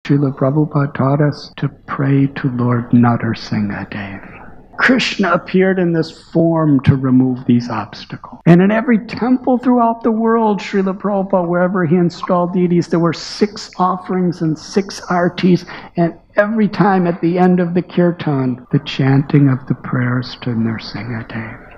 Srila Prabhupada taught us to pray to Lord Narasimhadeva. Krishna appeared in this form to remove these obstacles. And in every temple throughout the world, Srila Prabhupada, wherever he installed deities, there were 6 offerings and 6 artis, and every time at the end of the kirtan, the chanting of the prayers to Narasimhadeva.